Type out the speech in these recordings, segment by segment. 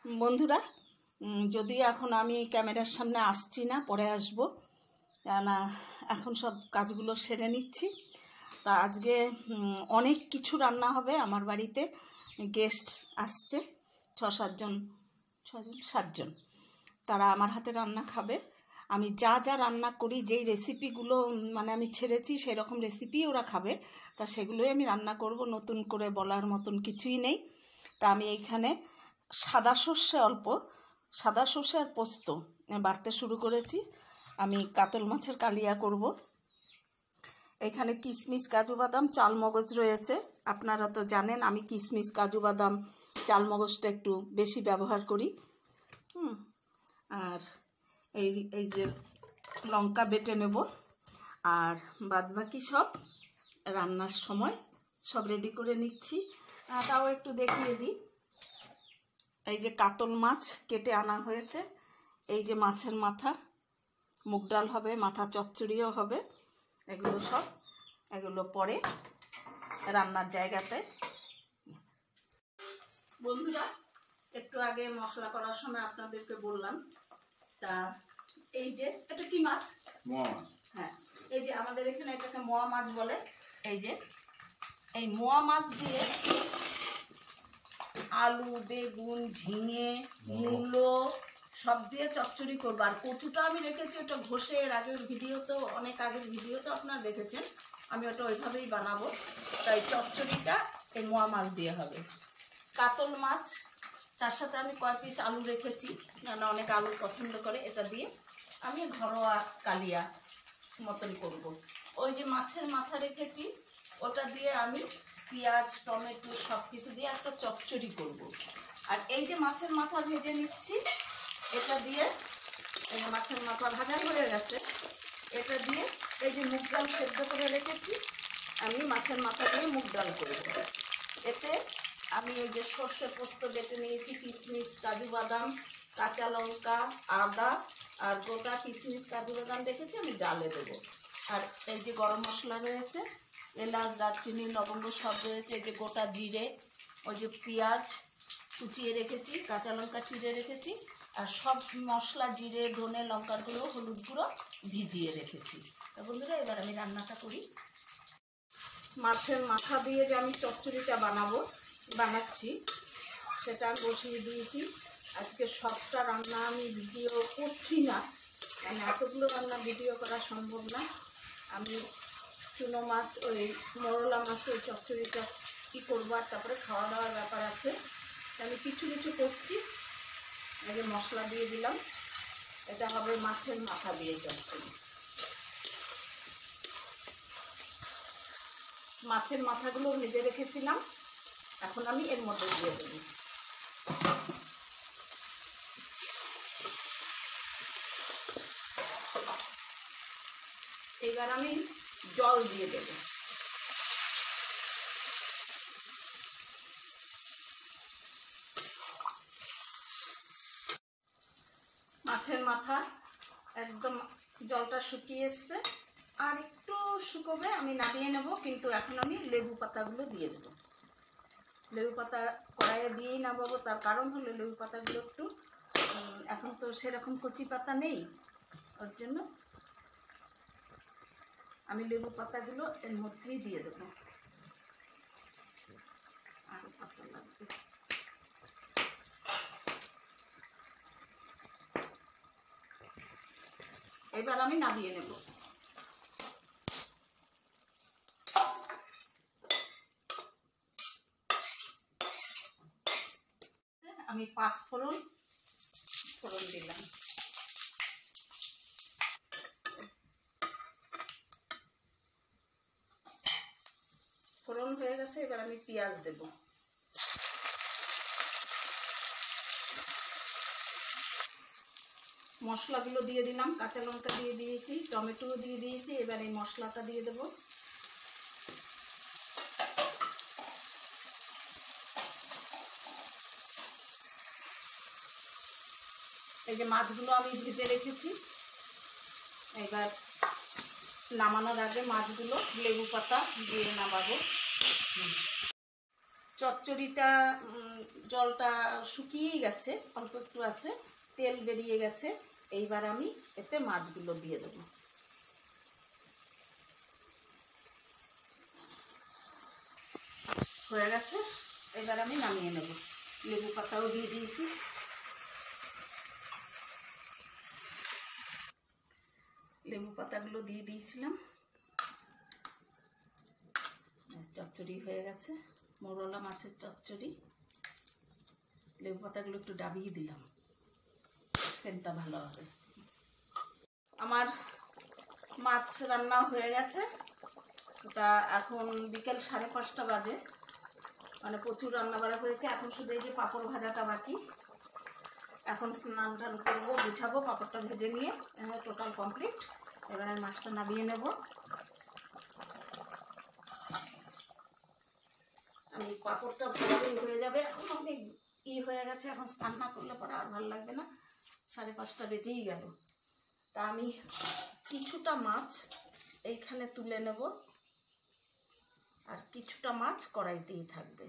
বন্ধুরা, যদিও এখন আমি ক্যামেরার সামনে আসছি না, পরে আসব, কেননা এখন সব কাজগুলো সেরে নিচ্ছি। তা আজকে অনেক কিছু রান্না হবে। আমার বাড়িতে গেস্ট আসছে, 7জন। তারা আমার হাতে রান্না খাবে। আমি যা যা রান্না করি, যেই রেসিপিগুলো মানে আমি ছেড়েছি সেই রকম রেসিপি ওরা খাবে। তা সেগুলোই আমি রান্না করব, নতুন করে বলার মতন কিছুই নেই। তা আমি এইখানে সাদা সর্ষে আর পোস্ত বাটতে শুরু করেছি। আমি কাতল মাছের কালিয়া করব। এখানে কিশমিশ, কাজু বাদাম, চালমগজ রয়েছে। আপনারা তো জানেন আমি কিশমিশ, কাজু বাদাম, চালমগজটা একটু বেশি ব্যবহার করি। আর এই যে লঙ্কা বেটে নেব। আর বাদবাকি সব রান্নার সময় সব রেডি করে নিচ্ছি। তাও একটু দেখিয়ে দিই। এই যে কাতল মাছ কেটে আনা হয়েছে। এই যে মাছের মাথা, মুগ ডাল হবে, মাথা চচ্চড়িও হবে। এগুলো পরে রান্নার জায়গাতে। বন্ধুরা, একটু আগে মশলা করার সময় আপনাদেরকে বললাম, তা এই যে এটা কি মাছ? হ্যাঁ, এই যে আমাদের এখানে এটাকে মোয়া মাছ বলে। এই মোয়া মাছ দিয়ে আলু, বেগুন, ঝিঙে, মূলো সব দিয়ে চচ্চড়ি করবো। আর কচুটা আমি রেখেছি, ওটা ঘষে অনেক আগের ভিডিওতে আপনারা দেখেছেন। আমি ওটা ওইভাবেই বানাবো। তাই চচ্চড়িটা এই মোয়া মাছ দিয়ে হবে। কাতল মাছ, তার সাথে আমি কয় পিস আলু রেখেছি, মানে অনেক আলু পছন্দ করে। এটা দিয়ে আমি ঘরোয়া কালিয়া মতন করব। ওই যে মাছের মাথা রেখেছি, ওটা দিয়ে আমি পেঁয়াজ, টমেটো সব কিছু দিয়ে একটা চচ্চড়ি করব। আর এই যে মাছের মাথা ভেজে নিচ্ছি, এটা দিয়ে, এই যে মাছের মাথা ভাজা হয়ে গেছে, এটা দিয়ে এই যে মুগ ডাল সেদ্ধ করে রেখেছি, আমি মাছের মাথা দিয়ে মুগ ডাল করব। এতে আমি এই যে সর্ষে পোস্ত বেটে নিয়েছি, কিশমিশ, কাজু বাদাম, কাঁচা লঙ্কা, আদা আর গোটা কিশমিশ, কাজু বাদাম রেখেছি, আমি ডালে দেবো। আর এই যে গরম মশলা রয়েছে, এলাচ, দারচিনি, লবঙ্গ সব রয়েছে। এই যে গোটা জিরে, ওই যে পেঁয়াজ কুচিয়ে রেখেছি, কাঁচা লঙ্কা চিড়ে রেখেছি, আর সব মশলা জিরে, ধনে, লঙ্কার গুঁড়ো, হলুদ গুঁড়ো ভিজিয়ে রেখেছি। তা বন্ধুরা, এবার আমি রান্নাটা করি। মাছের মাথা দিয়ে যে আমি চচ্চড়িটা বানাচ্ছি, সেটা আমি বসিয়ে দিয়েছি। আজকে সবটা রান্না আমি ভিডিও করছি না, মানে এতগুলো রান্না ভিডিও করা সম্ভব না। আমি চুনো মাছ, ওই মরলা মাছের চচ্চড়িটা কী করবো, আর তারপরে খাওয়া দাওয়ার ব্যাপার আছে। আমি কিছু করছি। এই যে মশলা দিয়ে দিলাম, এটা হবে মাছের মাথা দিয়ে চচ্চড়ি। মাছের মাথাগুলো ভেজে রেখেছিলাম, এখন আমি এর মধ্যে দিয়ে দেব। এবার আমি জল দিয়ে দেব। মাছের মাথা একদম জলটা শুকিয়ে এসছে, আর একটু শুকোবে, আমি নামিয়ে নেব। কিন্তু এখন আমি লেবু পাতাগুলো দিয়ে দেবো। লেবু পাতা কড়াইয়ে দিয়েই নামাবো, তার কারণ হলো লেবু পাতাগুলো একটু, এখন তো সেরকম কচি পাতা নেই, ওর জন্য আমি লেবু পাতাগুলো এর মধ্যেই দিয়ে দেবো। আরও পাতা লাগবে। এবার আমি নামিয়ে নেব। আমি 5 ফোড়ন দিলাম। ফোড়ন হয়ে গেছে, এবার আমি পেঁয়াজ দেব। মশলাগুলো দিয়ে দিলাম, কাঁচা লঙ্কা দিয়ে দিয়েছি, টমেটোও দিয়ে দিয়েছি। এবার এই মশলাটা দিয়ে দেব। এই যে মাছগুলো আমি ভেজে রেখেছি, এবার নামানোর আগে মাছগুলো লেবু পাতা দিয়ে নামাবো। চচ্চড়িটা জলটা শুকিয়েই গেছে, অল্প একটু আছে, তেল বেরিয়ে গেছে। এইবার আমি এতে মাছগুলো দিয়ে দেবো। হয়ে গেছে, এবার আমি নামিয়ে নেব। লেবু পাতাও দিয়ে দিয়েছি। লেবু পাতাগুলো দিয়ে দিয়েছিলাম। চচ্চড়ি হয়ে গেছে, মোরলা মাছের চচ্চড়ি। লেবু পাতাগুলো একটু ডাবিয়ে দিলাম, সেন্টটা ভালো হবে। আমার মাছ রান্না হয়ে গেছে। তা এখন বিকেল 5:30 বাজে, মানে প্রচুর রান্না বাড়া হয়েছে। এখন শুধু এই যে পাঁপড় ভাজাটা বাকি। এখন স্নান টান করবো, গুছাবো, পাঁপড়টা ভেজে নিয়ে টোটাল কমপ্লিট। এবার আমি মাছটা নামিয়ে নেব। আমি পাঁপড়টা ভালোই হয়ে যাবে। এখন অনেক হয়ে গেছে, এখন স্নান না করলে পরে আর ভালো লাগবে না। 5:30 বেজেই গেল। তা আমি কিছুটা মাছ এইখানে তুলে নেব, আর কিছুটা মাছ কড়াইতেই থাকবে।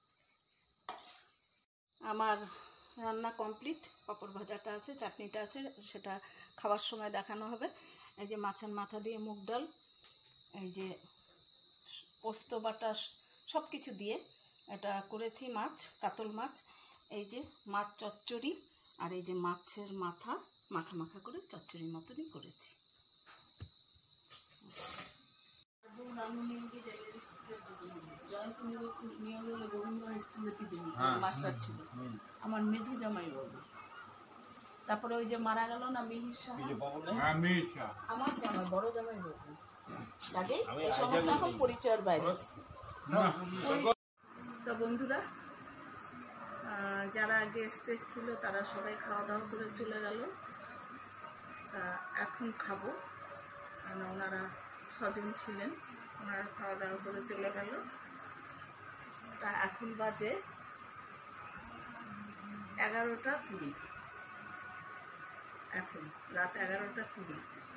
আমার রান্না কমপ্লিট। পাঁপড় ভাজাটা আছে, চাটনিটা আছে, সেটা খাওয়ার সময় দেখানো হবে। এই যে মাছের মাথা দিয়ে মুগ ডাল, এই যে পোস্ত বাটা, সব কিছু দিয়ে এটা করেছি মাছ, কাতল মাছ। এই যে মাছ চচ্চড়ি, আর এই যে মাছের মাথা মাখা মাখা করে চচ্চড়ির মতনই করেছি। মাস্টার ছিল আমার মেঝে জামাই বাবু। তারপরে ওই যে মারা গেল না মিহির সাহা, আমার জামাই, বড় জামাই বাবু। লাগে এই সমস্ত এখন পরিচয়ের বাইরে। তো বন্ধুরা, যারা গেস্ট এসেছিল তারা সবাই খাওয়া দাওয়া করে চলে গেল। তা এখন খাবো, কারণ ওনারা 6 জন ছিলেন, ওনারা খাওয়া দাওয়া করে চলে গেল। তা এখন বাজে 11:20, এখন রাত 11:20।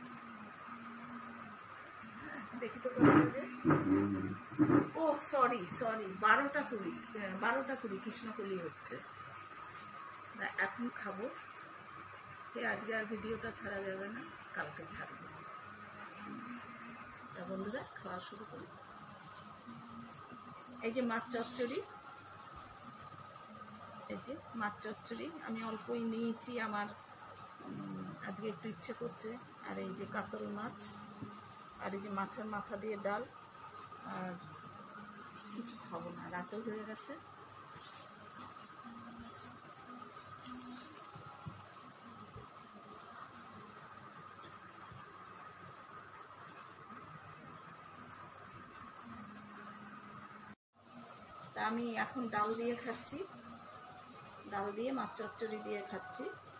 দেখি তো ও সরি 12:20 কৃষ্ণকলি হচ্ছে। এখন খাবো। আজকে আর ভিডিওটা ছাড়া যাবে না, কালকে ছাড়বো। তা বন্ধুরা, খাওয়া শুরু করি। এই যে মাছ চচ্চড়ি, এই যে মাছ চচ্চড়ি আমি অল্পই নিয়েছি, আমার আজকে একটু ইচ্ছে করছে। আর এই যে কাতল মাছ, আর এই যে মাছের মাথা দিয়ে ডাল। আর কিছু খাবো না, রাতেও হয়ে গেছে। তা আমি এখন ডাল দিয়ে খাচ্ছি, ডাল দিয়ে মাছ চচ্চড়ি দিয়ে খাচ্ছি।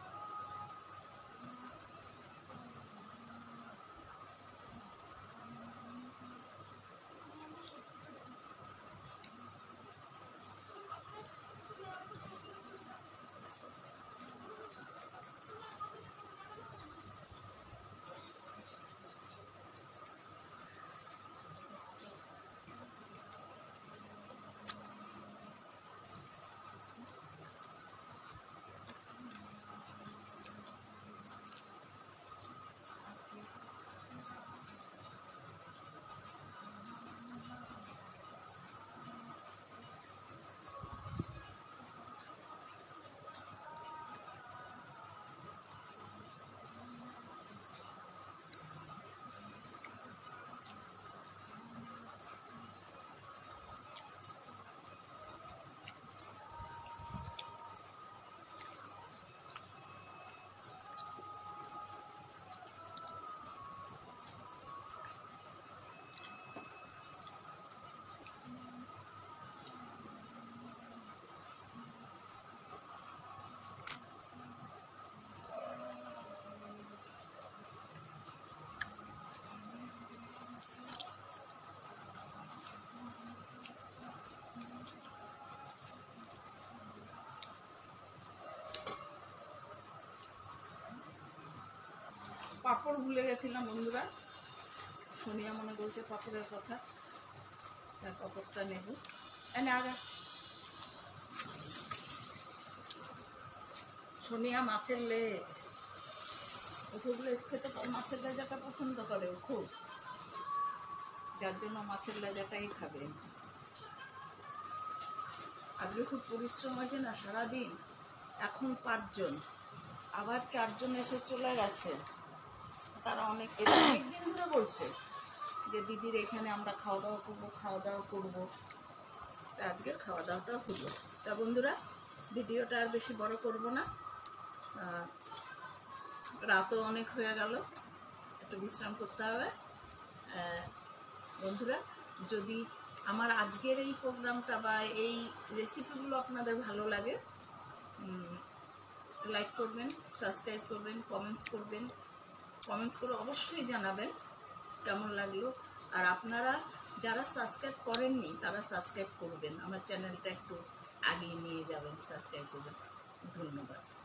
পাঁপড় ভুলে গেছিলাম বন্ধুরা, সোনিয়া মনে বলছে পাঁপড়ের কথা। তার পাঁপড়টা নেব, এনে আগা সোনিয়া মাছের লেজ, ও খুব লেজ খেতে, মাছের লেজাটা পছন্দ করে ও খুব, যার জন্য মাছের লেজাটাই খাবে। আজকে খুব পরিশ্রম আছে না সারাদিন। এখন 5 জন, আবার 4 জন এসে চলে গেছে। তারা অনেক দিন ধরে বলছে যে দিদির এখানে আমরা খাওয়া দাওয়া করবো। আজকের খাওয়া দাওয়াটা হলো। তা বন্ধুরা, ভিডিওটা আর বেশি বড় করব না, রাতও অনেক হয়ে গেল, একটু বিশ্রাম করতে হবে। বন্ধুরা, যদি আমার আজকের এই প্রোগ্রামটা বা এই রেসিপিগুলো আপনাদের ভালো লাগে, লাইক করবেন, সাবস্ক্রাইব করবেন, কমেন্টস করে অবশ্যই জানাবেন কেমন লাগলো। আর আপনারা যারা সাবস্ক্রাইব করেননি তারা সাবস্ক্রাইব করবেন, আমার চ্যানেলটা একটু আগিয়ে নিয়ে যাবেন, সাবস্ক্রাইব করবেন। ধন্যবাদ।